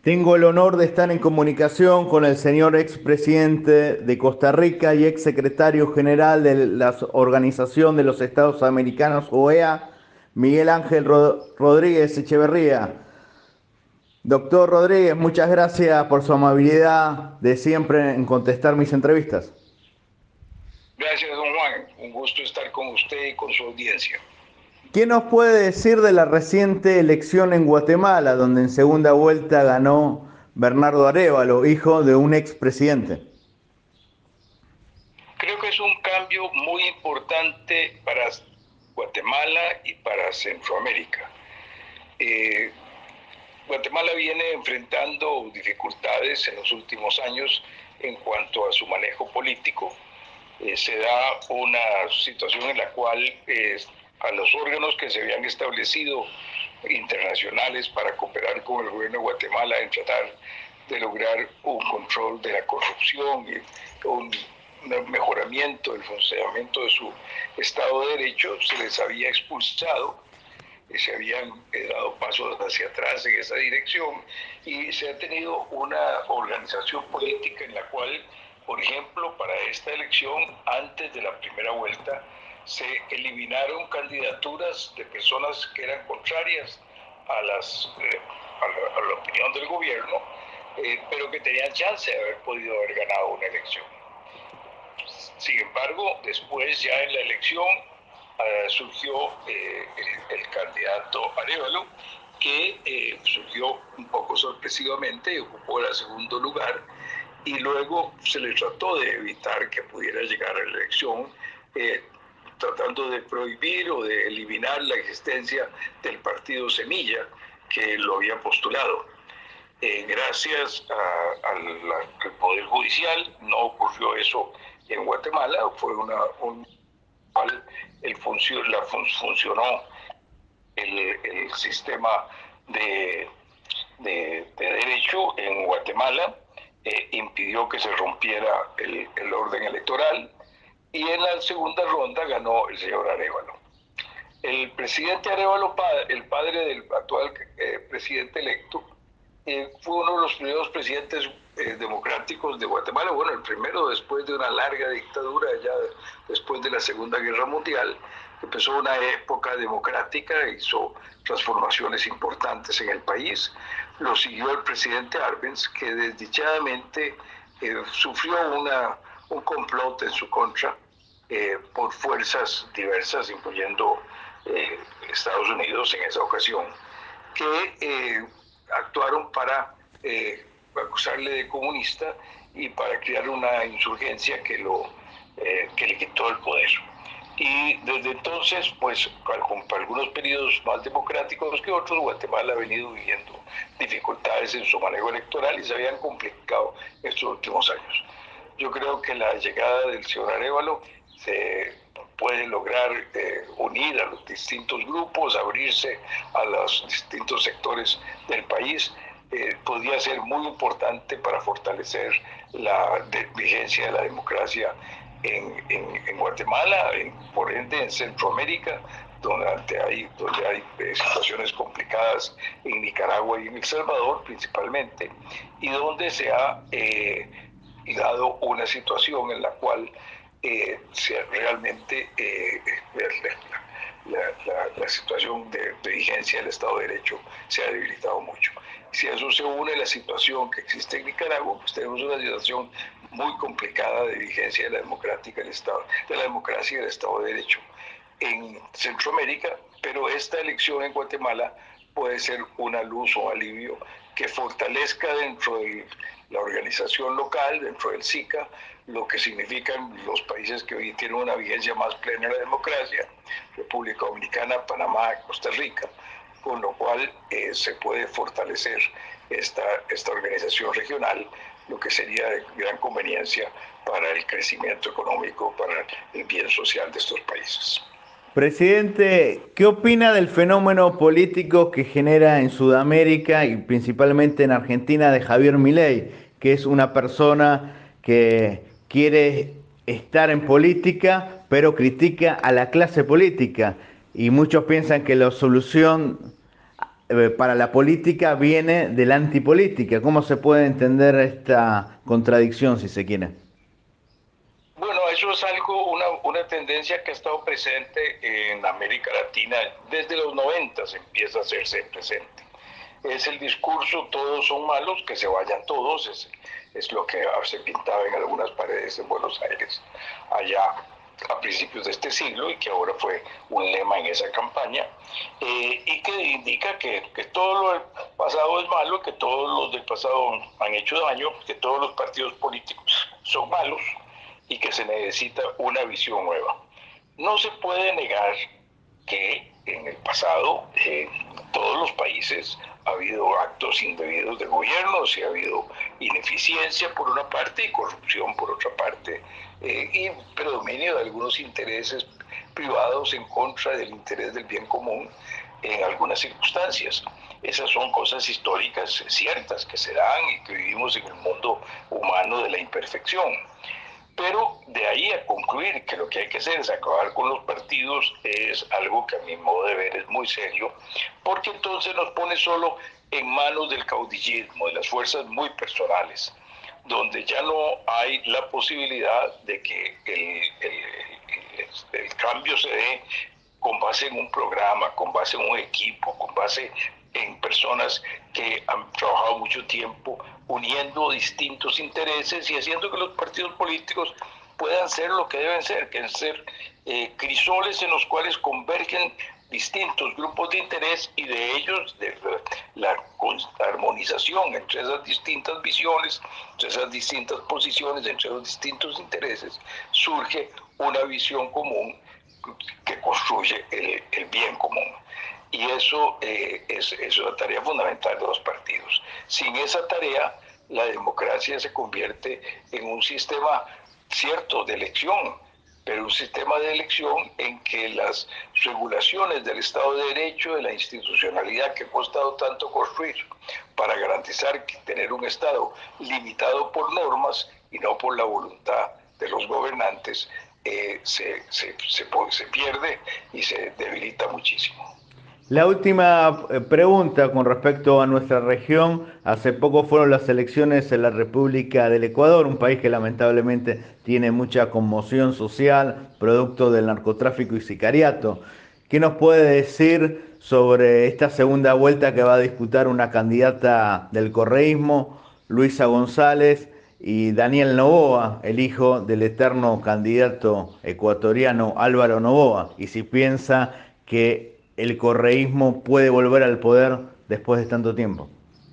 Tengo el honor de estar en comunicación con el señor expresidente de Costa Rica y exsecretario general de la Organización de los Estados Americanos, OEA, Miguel Ángel Rodríguez Echeverría. Doctor Rodríguez, muchas gracias por su amabilidad de siempre en contestar mis entrevistas. Gracias, don Juan. Un gusto estar con usted y con su audiencia. ¿Qué nos puede decir de la reciente elección en Guatemala, donde en segunda vuelta ganó Bernardo Arévalo, hijo de un expresidente? Creo que es un cambio muy importante para Guatemala y para Centroamérica. Guatemala viene enfrentando dificultades en los últimos años en cuanto a su manejo político. Se da una situación en la cual a los órganos que se habían establecido internacionales para cooperar con el gobierno de Guatemala en tratar de lograr un control de la corrupción y un mejoramiento del funcionamiento de su Estado de Derecho, se les había expulsado, se habían dado pasos hacia atrás en esa dirección y se ha tenido una organización política en la cual, por ejemplo, para esta elección, antes de la primera vuelta, se eliminaron candidaturas de personas que eran contrarias a la opinión del gobierno, pero que tenían chance de haber podido haber ganado una elección. Sin embargo, después ya en la elección surgió el candidato Arévalo, que surgió un poco sorpresivamente y ocupó el segundo lugar, y luego se le trató de evitar que pudiera llegar a la elección, tratando de prohibir o de eliminar la existencia del partido Semilla, que lo había postulado. Gracias al Poder Judicial no ocurrió eso en Guatemala, fue funcionó el sistema de derecho en Guatemala, impidió que se rompiera el orden electoral, y en la segunda ronda ganó el señor Arévalo. El presidente Arévalo, el padre del actual presidente electo, fue uno de los primeros presidentes democráticos de Guatemala, bueno, el primero después de una larga dictadura, ya después de la Segunda Guerra Mundial. Empezó una época democrática, hizo transformaciones importantes en el país. Lo siguió el presidente Arbenz, que desdichadamente sufrió un complot en su contra por fuerzas diversas, incluyendo Estados Unidos en esa ocasión, que actuaron para acusarle de comunista y para crear una insurgencia que le quitó el poder. Y desde entonces, pues, con algunos periodos más democráticos que otros, Guatemala ha venido viviendo dificultades en su manejo electoral y se habían complicado estos últimos años. Yo creo que la llegada del señor Arévalo se puede lograr unir a los distintos grupos, abrirse a los distintos sectores del país. Podría ser muy importante para fortalecer la vigencia de la democracia en Guatemala, por ende en Centroamérica, donde hay situaciones complicadas en Nicaragua y en El Salvador principalmente, y donde se ha dado una situación en la cual realmente la situación de vigencia del Estado de Derecho se ha debilitado mucho. Si a eso se une la situación que existe en Nicaragua, pues tenemos una situación muy complicada de vigencia de la democracia y del Estado de Derecho en Centroamérica, pero esta elección en Guatemala puede ser una luz o alivio que fortalezca dentro de la organización local, dentro del SICA, lo que significan los países que hoy tienen una vigencia más plena de la democracia, República Dominicana, Panamá, Costa Rica, con lo cual se puede fortalecer esta organización regional, lo que sería de gran conveniencia para el crecimiento económico, para el bien social de estos países. Presidente, ¿qué opina del fenómeno político que genera en Sudamérica y principalmente en Argentina de Javier Milei, que es una persona que quiere estar en política, pero critica a la clase política? Y muchos piensan que la solución para la política viene de la antipolítica. ¿Cómo se puede entender esta contradicción, si se quiere? Bueno, eso es algo, una tendencia que ha estado presente en América Latina desde los 90, empieza a hacerse presente. Es el discurso todos son malos, que se vayan todos, es lo que se pintaba en algunas paredes en Buenos Aires allá a principios de este siglo y que ahora fue un lema en esa campaña, y que indica que todo lo del pasado es malo, que todos los del pasado han hecho daño, que todos los partidos políticos son malos y que se necesita una visión nueva. No se puede negar que en el pasado en todos los países ha habido actos indebidos de gobiernos y ha habido ineficiencia por una parte y corrupción por otra parte, y predominio de algunos intereses privados en contra del interés del bien común en algunas circunstancias. Esas son cosas históricas ciertas que se dan y que vivimos en el mundo humano de la imperfección. Pero de ahí a concluir que lo que hay que hacer es acabar con los partidos es algo que a mi modo de ver es muy serio, porque entonces nos pone solo en manos del caudillismo, de las fuerzas muy personales, donde ya no hay la posibilidad de que el cambio se dé con base en un programa, con base en un equipo, con base en personas que han trabajado mucho tiempo uniendo distintos intereses y haciendo que los partidos políticos puedan ser lo que deben ser, que es ser crisoles en los cuales convergen distintos grupos de interés y de ellos de la armonización entre esas distintas visiones, entre esas distintas posiciones, entre esos distintos intereses, surge una visión común que construye el bien común. Y eso es la tarea fundamental de los partidos. Sin esa tarea, la democracia se convierte en un sistema, cierto, de elección, pero un sistema de elección en que las regulaciones del Estado de Derecho, de la institucionalidad que ha costado tanto construir para garantizar tener un Estado limitado por normas y no por la voluntad de los gobernantes, se pierde y se debilita muchísimo. La última pregunta con respecto a nuestra región. Hace poco fueron las elecciones en la República del Ecuador, un país que lamentablemente tiene mucha conmoción social, producto del narcotráfico y sicariato. ¿Qué nos puede decir sobre esta segunda vuelta que va a disputar una candidata del correísmo, Luisa González, y Daniel Noboa, el hijo del eterno candidato ecuatoriano Álvaro Noboa? Y si piensa que el correísmo puede volver al poder después de tanto tiempo.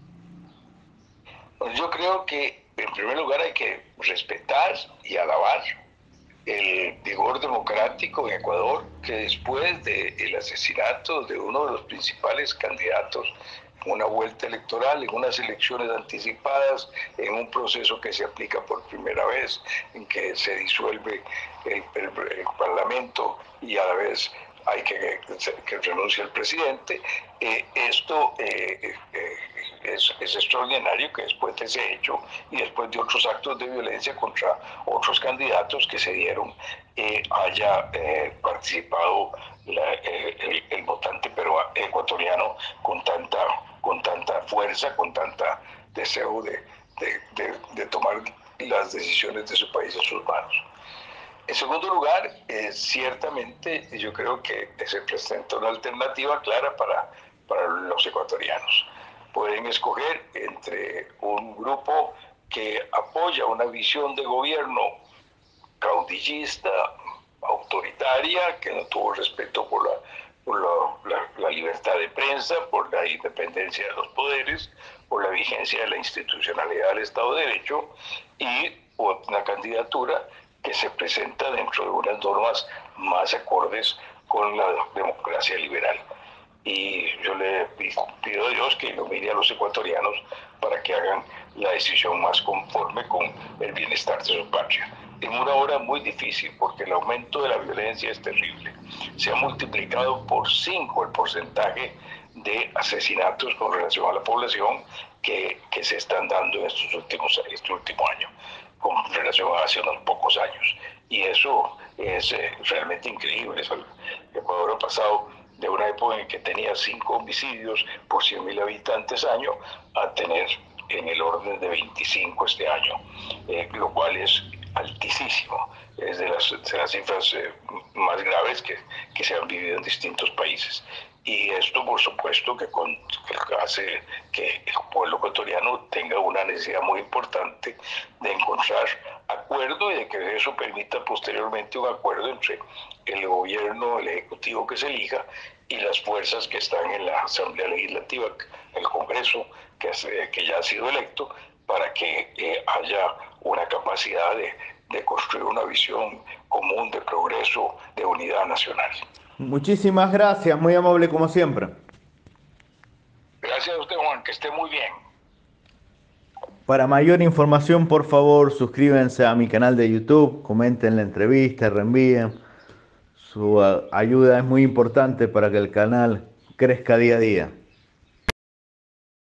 Yo creo que en primer lugar hay que respetar y alabar el vigor democrático en Ecuador, que después del asesinato de uno de los principales candidatos en una vuelta electoral, en unas elecciones anticipadas, en un proceso que se aplica por primera vez, en que se disuelve el Parlamento y a la vez hay que renuncie el presidente. Esto es extraordinario que después de ese hecho y después de otros actos de violencia contra otros candidatos que se dieron, haya participado el votante ecuatoriano con tanta fuerza, con tanta deseo de tomar las decisiones de su país en sus manos. En segundo lugar, ciertamente yo creo que se presenta una alternativa clara para los ecuatorianos. Pueden escoger entre un grupo que apoya una visión de gobierno caudillista, autoritaria, que no tuvo respeto por la libertad de prensa, por la independencia de los poderes, por la vigencia de la institucionalidad del Estado de Derecho, y una candidatura que se presenta dentro de unas normas más acordes con la democracia liberal. Y yo le pido a Dios que ilumine a los ecuatorianos para que hagan la decisión más conforme con el bienestar de su patria. En una hora muy difícil, porque el aumento de la violencia es terrible. Se ha multiplicado por 5 el porcentaje de asesinatos con relación a la población que se están dando en este último año, con relación a hace unos pocos años. Y eso es realmente increíble. El Ecuador ha pasado de una época en que tenía 5 homicidios por 100.000 habitantes año a tener en el orden de 25 este año, lo cual es altísimo, es de las cifras más graves que se han vivido en distintos países. Y esto, por supuesto, que hace que el pueblo ecuatoriano tenga una necesidad muy importante de encontrar acuerdo y de que eso permita posteriormente un acuerdo entre el gobierno, el ejecutivo que se elija y las fuerzas que están en la Asamblea Legislativa, el Congreso que ya ha sido electo, para que haya una capacidad de construir una visión común de progreso, de unidad nacional. Muchísimas gracias, muy amable como siempre. Gracias a usted, Juan, que esté muy bien. Para mayor información, por favor, suscríbanse a mi canal de YouTube, comenten la entrevista, reenvíen. Su ayuda es muy importante para que el canal crezca día a día.